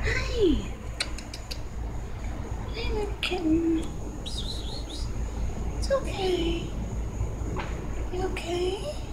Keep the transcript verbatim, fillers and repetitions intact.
Hi. Hey, little kitten. It's okay. You okay?